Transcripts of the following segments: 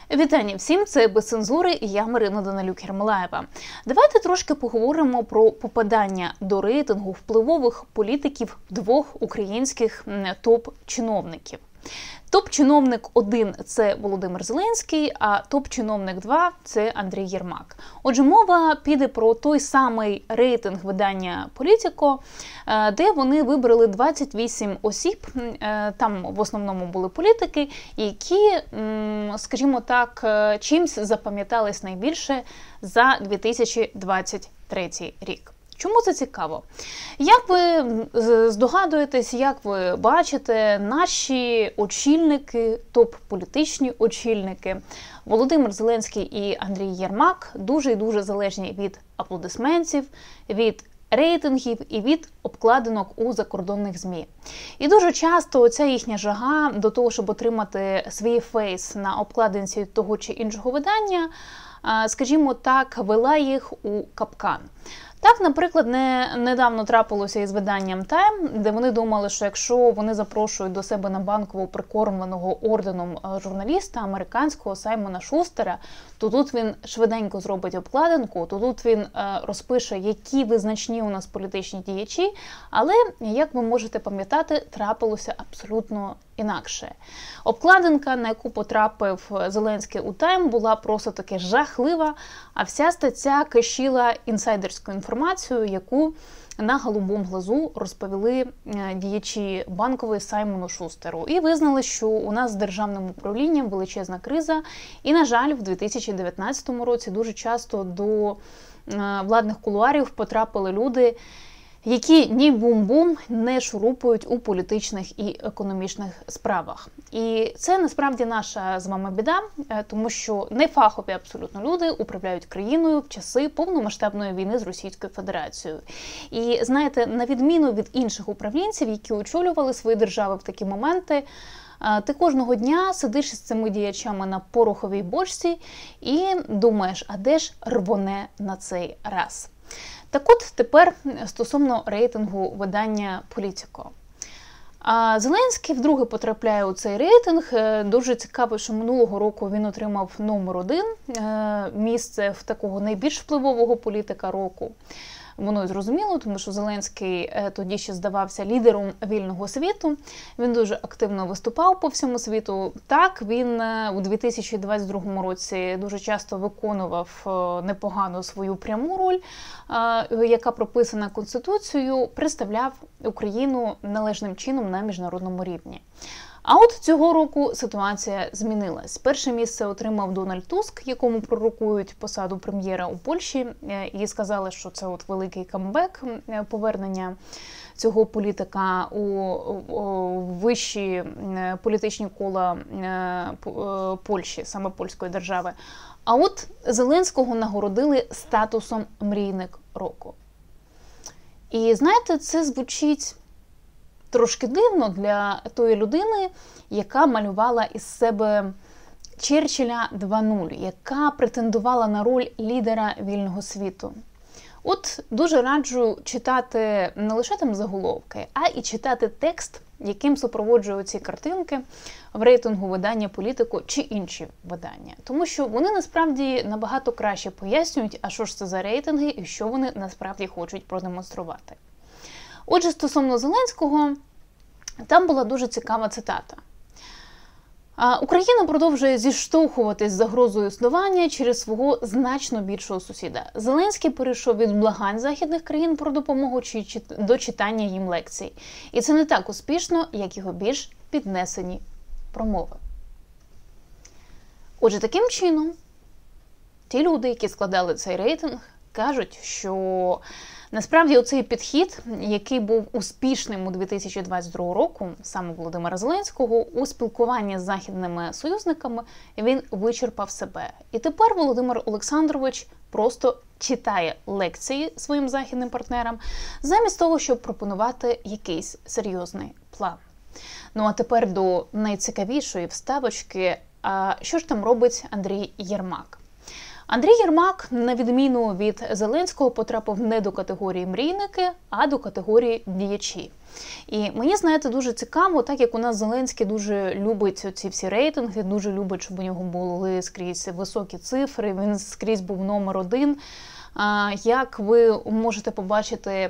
Вітання всім, це «Без цензури» і я Марина Данилюк-Єрмолаєва. Давайте трошки поговоримо про попадання до рейтингу впливових політиків двох українських топ-чиновників. Топ-чиновник 1 – це Володимир Зеленський, а топ-чиновник 2 – це Андрій Єрмак. Отже, мова піде про той самий рейтинг видання «Політіко», де вони вибрали 28 осіб, там в основному були політики, які, скажімо так, чимсь запам'ятались найбільше за 2023 рік. Чому це цікаво? Як ви здогадуєтесь, як ви бачите, наші очільники, топ-політичні очільники Володимир Зеленський і Андрій Єрмак дуже і дуже залежні від аплодисментів, від рейтингів і від обкладинок у закордонних ЗМІ. І дуже часто оця їхня жага до того, щоб отримати свій фейс на обкладинці того чи іншого видання, скажімо так, вела їх у капкан. Так, наприклад, недавно трапилося із виданням Time, де вони думали, що якщо вони запрошують до себе на Банкову прикормленого орденом журналіста американського Саймона Шустера, то тут він швиденько зробить обкладинку, то тут він розпише, які визначні у нас політичні діячі, але, як ви можете пам'ятати, трапилося абсолютно інакше. Обкладинка, на яку потрапив Зеленський у Time, була просто таки жахлива, а вся стаття кишіла інсайдерською інформацією, яку на голубому глазу розповіли діячі Банкової Саймону Шустеру. І визнали, що у нас з державним управлінням величезна криза. І, на жаль, в 2019 році дуже часто до владних кулуарів потрапили люди, які ні бум-бум не шурупують у політичних і економічних справах. І це насправді наша з вами біда, тому що нефахові абсолютно люди управляють країною в часи повномасштабної війни з Російською Федерацією. І знаєте, на відміну від інших управлінців, які очолювали свої держави в такі моменти, ти кожного дня сидиш із цими діячами на пороховій бочці і думаєш, а де ж рвоне на цей раз? Так от тепер стосовно рейтингу видання «Політіко». Зеленський вдруге потрапляє у цей рейтинг. Дуже цікаво, що минулого року він отримав номер 1, місце в такого найбільш впливового політика року. Воно і зрозуміло, тому що Зеленський тоді ще здавався лідером вільного світу. Він дуже активно виступав по всьому світу. Так, він у 2022 році дуже часто виконував непогано свою пряму роль, яка прописана Конституцією, представляв Україну належним чином на міжнародному рівні. А от цього року ситуація змінилась. Перше місце отримав Дональд Туск, якому пророкують посаду прем'єра у Польщі, і сказали, що це от великий камбек, повернення цього політика у вищі політичні кола Польщі, саме польської держави. А от Зеленського нагородили статусом «Мрійник року». І знаєте, це звучить трошки дивно для тої людини, яка малювала із себе Черчилля 2.0, яка претендувала на роль лідера вільного світу. От дуже раджу читати не лише там заголовки, а і читати текст, яким супроводжують ці картинки в рейтингу видання «Політико» чи інші видання. Тому що вони насправді набагато краще пояснюють, а що ж це за рейтинги і що вони насправді хочуть продемонструвати. Отже, стосовно Зеленського, там була дуже цікава цитата. Україна продовжує зіштовхуватись з загрозою існування через свого значно більшого сусіда. Зеленський перейшов від благань західних країн про допомогу до читання їм лекцій. І це не так успішно, як його більш піднесені промови. Отже, таким чином, ті люди, які складали цей рейтинг, кажуть, що насправді оцей підхід, який був успішним у 2022 року, саме Володимира Зеленського, у спілкуванні з західними союзниками, він вичерпав себе. І тепер Володимир Олександрович просто читає лекції своїм західним партнерам, замість того, щоб пропонувати якийсь серйозний план. Ну а тепер до найцікавішої вставочки, що ж там робить Андрій Єрмак. Андрій Єрмак, на відміну від Зеленського, потрапив не до категорії мрійники, а до категорії діячі. І мені, знаєте, дуже цікаво, так як у нас Зеленський дуже любить ці всі рейтинги, дуже любить, щоб у нього були скрізь високі цифри, він скрізь був номер один. Як ви можете побачити,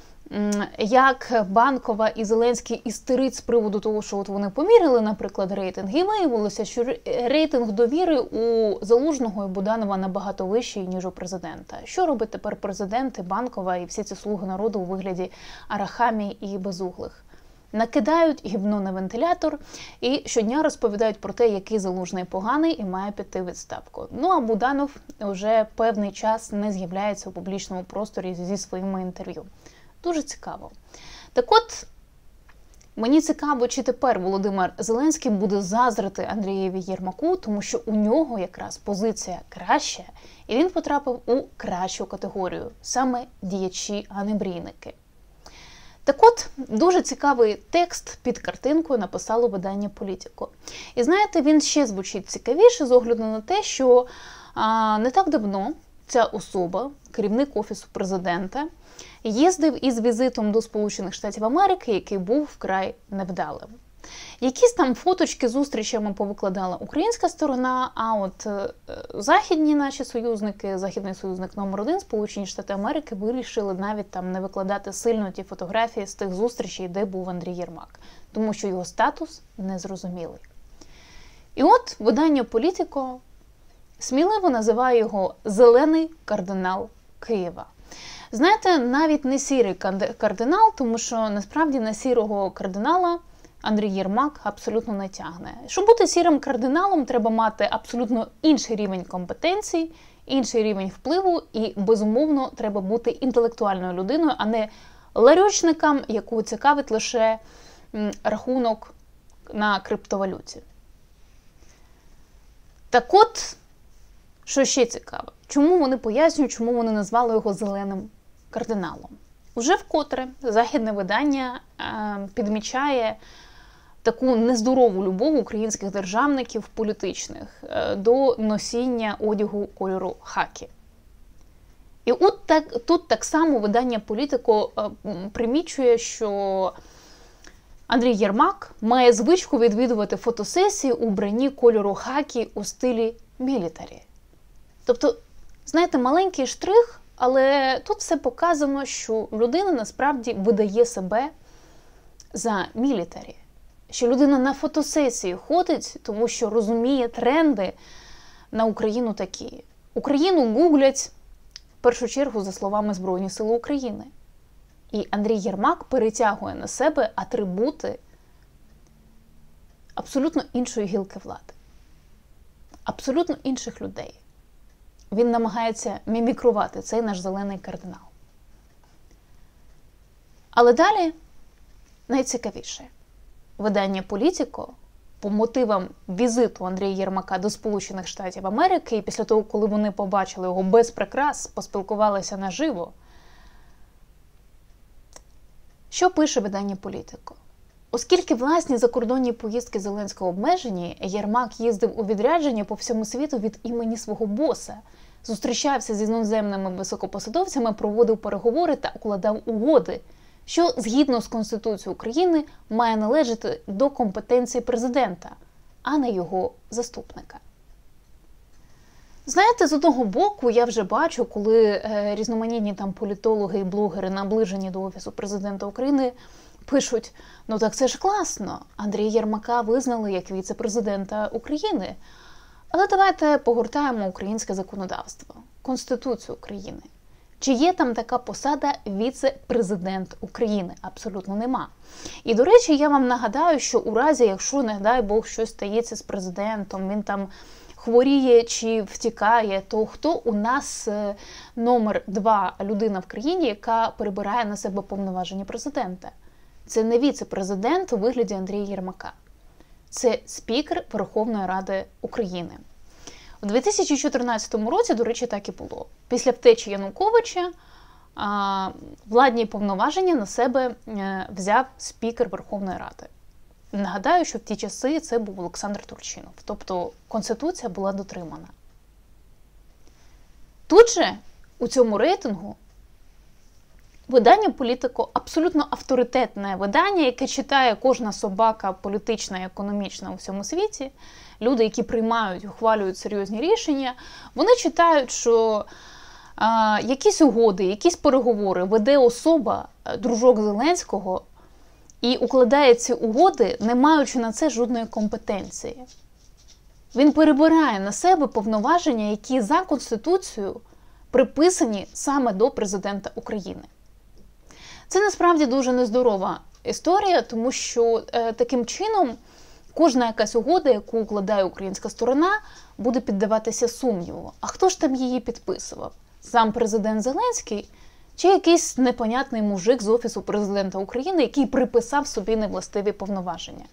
як Банкова і Зеленський істерить з приводу того, що от вони поміряли, наприклад, рейтинг, і виявилося, що рейтинг довіри у Залужного і Буданова набагато вищий, ніж у президента. Що робить тепер президент, і Банкова і всі ці слуги народу у вигляді Арахамії і Безуглих? Накидають гівно на вентилятор і щодня розповідають про те, який Залужний поганий і має піти в відставку. Ну а Буданов вже певний час не з'являється у публічному просторі зі своїми інтерв'ю. Дуже цікаво. Так от, мені цікаво, чи тепер Володимир Зеленський буде заздрити Андрієві Єрмаку, тому що у нього якраз позиція краща, і він потрапив у кращу категорію, саме діячі, а не мрійники. Так от, дуже цікавий текст під картинкою написало видання «Політико». І знаєте, він ще звучить цікавіше з огляду на те, що не так давно ця особа, керівник Офісу президента, їздив із візитом до Сполучених Штатів Америки, який був вкрай невдалим. Якісь там фоточки з зустрічами повикладала українська сторона, а от західні наші союзники, західний союзник номер 1, Сполучені Штати Америки, вирішили навіть там не викладати сильно ті фотографії з тих зустрічей, де був Андрій Єрмак, тому що його статус незрозумілий. І от видання «Політико» сміливо називає його «зелений кардинал Києва». Знаєте, навіть не сірий кардинал, тому що насправді на сірого кардинала Андрій Єрмак абсолютно не тягне. Щоб бути сірим кардиналом, треба мати абсолютно інший рівень компетенцій, інший рівень впливу і, безумовно, треба бути інтелектуальною людиною, а не ларьочником, якого цікавить лише рахунок на криптовалюті. Так от, що ще цікаво, чому вони пояснюють, чому вони назвали його зеленим кардиналом. Уже вкотре західне видання підмічає таку нездорову любов українських державників політичних до носіння одягу кольору хакі. І от тут так само видання «Політико» примічує, що Андрій Єрмак має звичку відвідувати фотосесії у вбранні кольору хакі у стилі мілітарі. Тобто, знаєте, маленький штрих, але тут все показано, що людина насправді видає себе за мілітарі. Що людина на фотосесії ходить, тому що розуміє тренди на Україну такі. Україну гуглять, в першу чергу, за словами Збройні Сили України. І Андрій Єрмак перетягує на себе атрибути абсолютно іншої гілки влади. Абсолютно інших людей. Він намагається мімікрувати цей наш зелений кардинал. Але далі найцікавіше. Видання «Політико» по мотивам візиту Андрія Єрмака до Сполучених Штатів Америки і після того, коли вони побачили його без прикрас, поспілкувалися наживо. Що пише видання «Політико»? Оскільки власні закордонні поїздки Зеленського обмежені, Єрмак їздив у відрядження по всьому світу від імені свого боса, зустрічався з іноземними високопосадовцями, проводив переговори та укладав угоди, що, згідно з Конституцією України, має належати до компетенції президента, а не його заступника. Знаєте, з одного боку, я вже бачу, коли різноманітні там політологи і блогери, наближені до Офісу президента України, пишуть: ну так це ж класно, Андрія Єрмака визнали як віце-президента України. Але давайте погортаємо українське законодавство, Конституцію України. Чи є там така посада віце-президент України? Абсолютно нема. І, до речі, я вам нагадаю, що у разі, якщо, не дай Бог, щось стається з президентом, він там хворіє чи втікає, то хто у нас номер 2 людина в країні, яка перебирає на себе повноваження президента? Це не віце-президент у вигляді Андрія Єрмака. Це спікер Верховної Ради України. У 2014 році, до речі, так і було. Після втечі Януковича владні повноваження на себе взяв спікер Верховної Ради. Нагадаю, що в ті часи це був Олександр Турчинов. Тобто Конституція була дотримана. Тут же, у цьому рейтингу, видання «Політико» абсолютно авторитетне видання, яке читає кожна собака політична і економічна у всьому світі. Люди, які приймають, ухвалюють серйозні рішення, вони читають, що якісь угоди, якісь переговори веде особа, дружок Зеленського, і укладає ці угоди, не маючи на це жодної компетенції. Він перебирає на себе повноваження, які за Конституцією приписані саме до президента України. Це насправді дуже нездорова історія, тому що таким чином кожна якась угода, яку укладає українська сторона, буде піддаватися сумніву. А хто ж там її підписував? Сам президент Зеленський чи якийсь непонятний мужик з Офісу президента України, який приписав собі невластиві повноваження?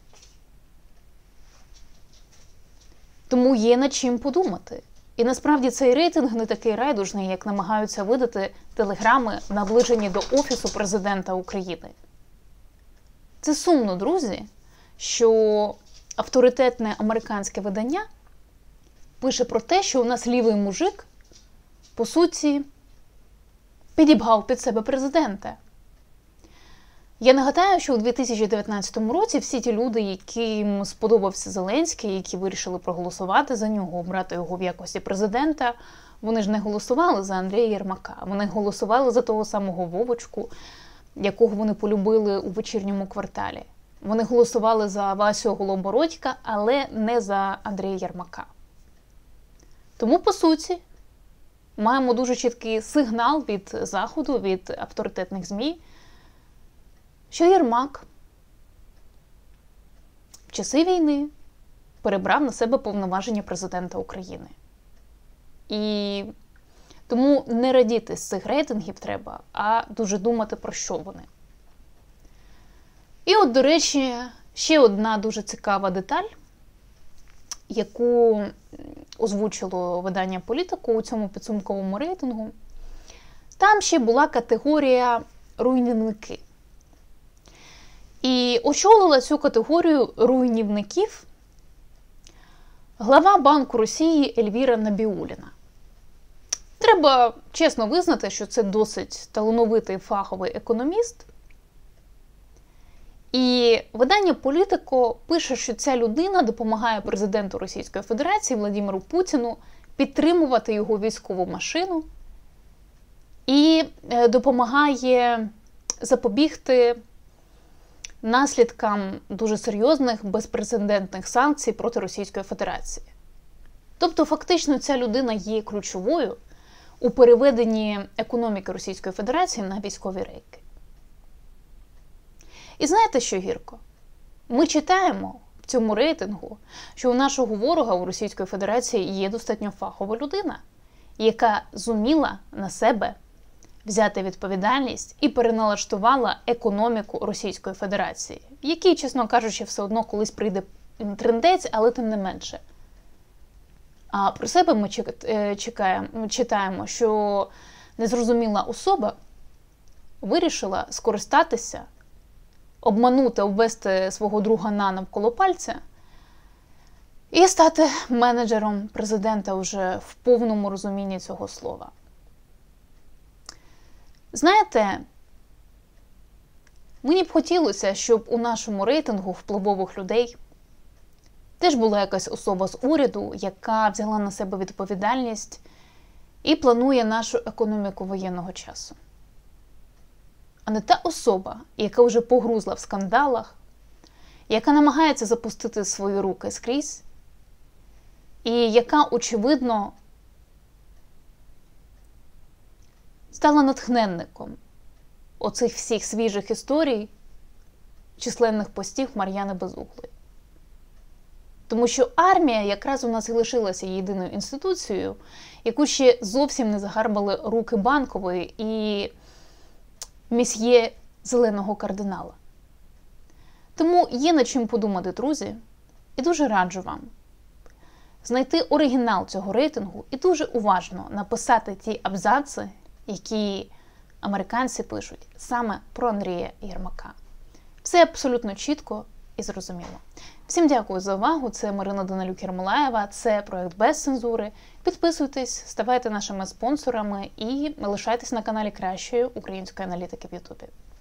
Тому є над чим подумати. І насправді цей рейтинг не такий райдужний, як намагаються видати телеграми, наближені до Офісу президента України. Це сумно, друзі, що авторитетне американське видання пише про те, що у нас лівий мужик, по суті, підібгав під себе президента. Я нагадаю, що у 2019 році всі ті люди, яким сподобався Зеленський, які вирішили проголосувати за нього, обрати його в якості президента, вони ж не голосували за Андрія Єрмака. Вони голосували за того самого Вовочку, якого вони полюбили у «Вечірньому кварталі». Вони голосували за Васю Голобородька, але не за Андрія Єрмака. Тому, по суті, маємо дуже чіткий сигнал від Заходу, від авторитетних ЗМІ, що Єрмак в часи війни перебрав на себе повноваження президента України. І тому не радіти з цих рейтингів треба, а дуже думати, про що вони. І от, до речі, ще одна дуже цікава деталь, яку озвучило видання «Політико» у цьому підсумковому рейтингу. Там ще була категорія «руйнівники». І очолила цю категорію руйнівників глава Банку Росії Ельвіра Набіулліна. Треба чесно визнати, що це досить талановитий фаховий економіст. І видання «Політико» пише, що ця людина допомагає президенту Російської Федерації Владимиру Путіну підтримувати його військову машину і допомагає запобігти наслідкам дуже серйозних безпрецедентних санкцій проти Російської Федерації. Тобто, фактично, ця людина є ключовою у переведенні економіки Російської Федерації на військові рейки. І знаєте, що гірко? Ми читаємо в цьому рейтингу, що у нашого ворога у Російської Федерації є достатньо фахова людина, яка зуміла на себе взяти відповідальність і переналаштувала економіку Російської Федерації, який, чесно кажучи, все одно колись прийде трындець, але тим не менше. А про себе ми читаємо, що незрозуміла особа вирішила скористатися, обманути, обвести свого друга навколо пальця і стати менеджером президента вже в повному розумінні цього слова. Знаєте, мені б хотілося, щоб у нашому рейтингу впливових людей теж була якась особа з уряду, яка взяла на себе відповідальність і планує нашу економіку воєнного часу. А не та особа, яка вже погрузла в скандалах, яка намагається запустити свої руки скрізь, і яка, очевидно, стала натхненником оцих всіх свіжих історій, численних постів Мар'яни Безуглої. Тому що армія якраз у нас і лишилася єдиною інституцією, яку ще зовсім не загарбали руки Банкової і месьє Зеленого кардинала. Тому є над чим подумати, друзі, і дуже раджу вам знайти оригінал цього рейтингу і дуже уважно написати ті абзаци, які американці пишуть саме про Андрія Єрмака. Все абсолютно чітко і зрозуміло. Всім дякую за увагу. Це Марина Данилюк-Єрмолаєва, це проект «Без цензури». Підписуйтесь, ставайте нашими спонсорами і лишайтесь на каналі кращої української аналітики в Ютубі.